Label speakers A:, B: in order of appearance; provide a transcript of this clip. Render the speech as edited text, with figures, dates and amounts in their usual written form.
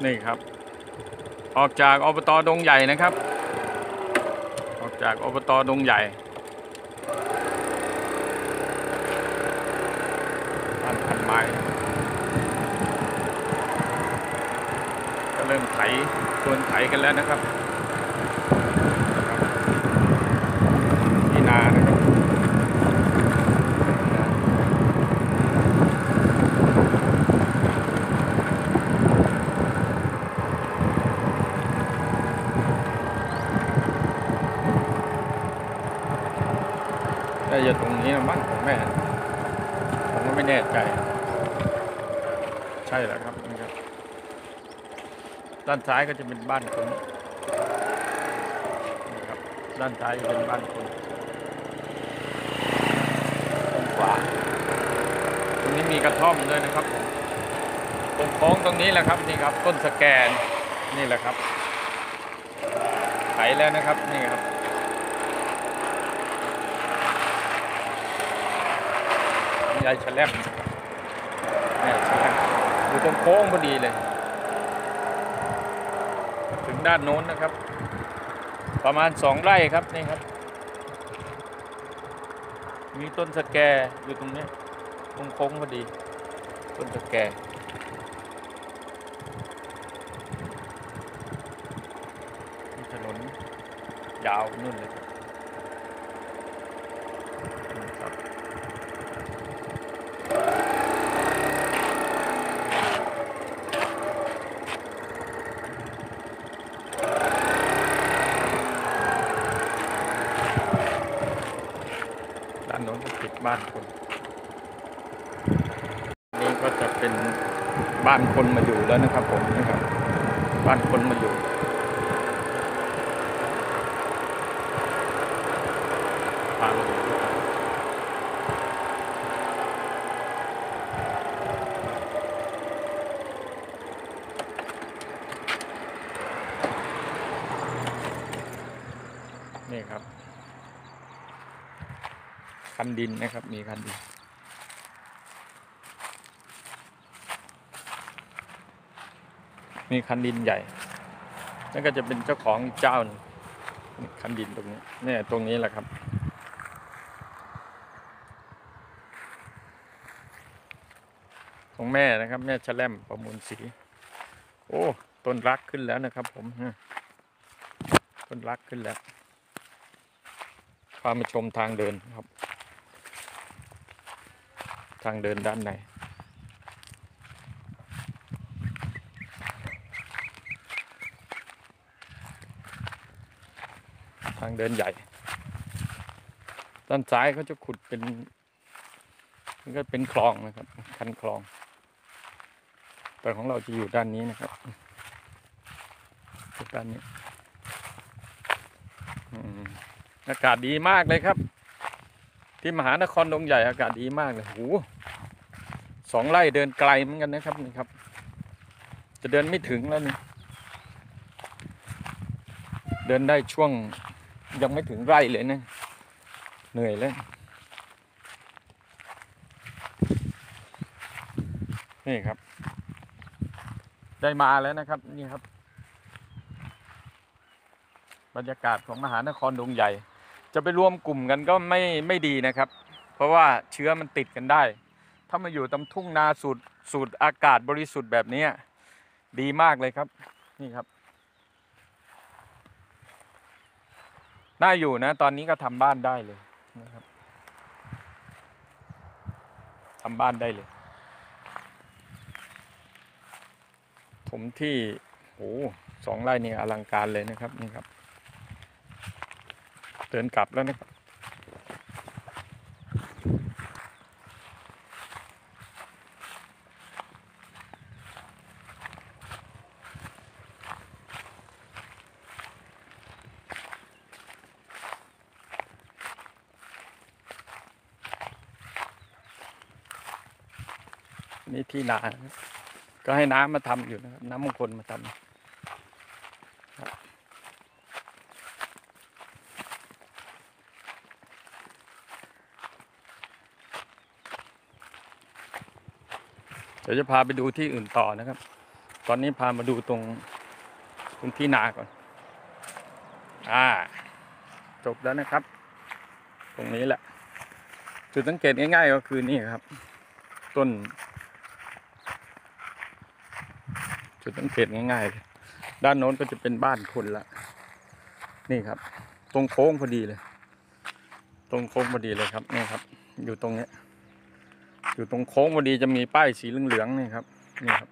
A: นี่ครับออกจากอบต.ดงใหญ่นะครับออกจากอบต.ดงใหญ่บ้านพันไม้ก็เริ่มไถชวนไถกันแล้วนะครับที่นานะครับแต่อย่าตรงนี้นะบ้านของแม่ผมก็ไม่แน่ใจใช่แล้วครับนี่ครับด้านซ้ายก็จะเป็นบ้านคนนี่ครับด้านซ้ายจะเป็นบ้านคนตรงขวาตรงนี้มีกระท่อมด้วยนะครับตรงโค้งตรงนี้แหละครับนี่ครับต้นสแกนนี่แหละครับไถแล้วนะครับนี่ครับยายแฉลบแม่แฉลบอยู่ตรงโค้งพอดีเลยถึงด้านโน้นนะครับประมาณ2 ไร่ครับนี่ครับมีต้นสแกอยู่ตรงนี้ตรงโค้งพอดีต้นสแกมีถนนยาวนู่นเลยครับด้านโน้นก็ติดบ้านคนนี่ก็จะเป็นบ้านคนมาอยู่แล้วนะครับผมนะครับบ้านคนมาอยู่ทางนี่ครับคันดินนะครับมีคันดินมีคันดินใหญ่นั่นก็จะเป็นเจ้าของอีกเจ้านึงคันดินตรงนี้เนี่ยตรงนี้แหละครับของแม่นะครับแม่แฉลมประมูลศรีโอ้ต้นรักขึ้นแล้วนะครับผมต้นรักขึ้นแล้วพามาชมทางเดินครับทางเดินด้านในทางเดินใหญ่ด้านซ้ายเขาจะขุดเป็นมันก็เป็นคลองนะครับคันคลองแต่ของเราจะอยู่ด้านนี้นะครับด้านนี้อากาศดีมากเลยครับที่มหานครดงใหญ่อากาศดีมากเลยโอ้2 ไร่เดินไกลเหมือนกันนะครับนี่ครับจะเดินไม่ถึงแล้วนี่เดินได้ช่วงยังไม่ถึงไร่เลยนะเหนื่อยเลยนี่ครับได้มาแล้วนะครับนี่ครับบรรยากาศของมหานครดงใหญ่จะไปรวมกลุ่มกันก็ไม่ดีนะครับเพราะว่าเชื้อมันติดกันได้ถ้ามาอยู่ตามทุ่งนาสูดอากาศบริสุทธิ์แบบนี้ดีมากเลยครับนี่ครับน่าอยู่นะตอนนี้ก็ทำบ้านได้เลยนะครับทำบ้านได้เลยถมที่โอ้2 ไร่นี่อลังการเลยนะครับนี่ครับเดินกลับแล้วนะครับนี่ที่นาก็ให้น้ำมาทำอยู่นะครับน้ำมงคลมาทำเดี๋ยวจะพาไปดูที่อื่นต่อนะครับตอนนี้พามาดูตรงพื้นที่นาก่อนจบแล้วนะครับ ตรงนี้แหละจุดสังเกตง่ายๆก็คือนี่ครับต้นจุดสังเกตง่ายๆด้านโน้นก็จะเป็นบ้านคนละนี่ครับตรงโค้งพอดีเลยตรงโค้งพอดีเลยครับนี่ครับอยู่ตรงนี้อยู่ตรงโค้งพอดีจะมีป้ายสีเหลืองๆนี่ครับนี่ครับ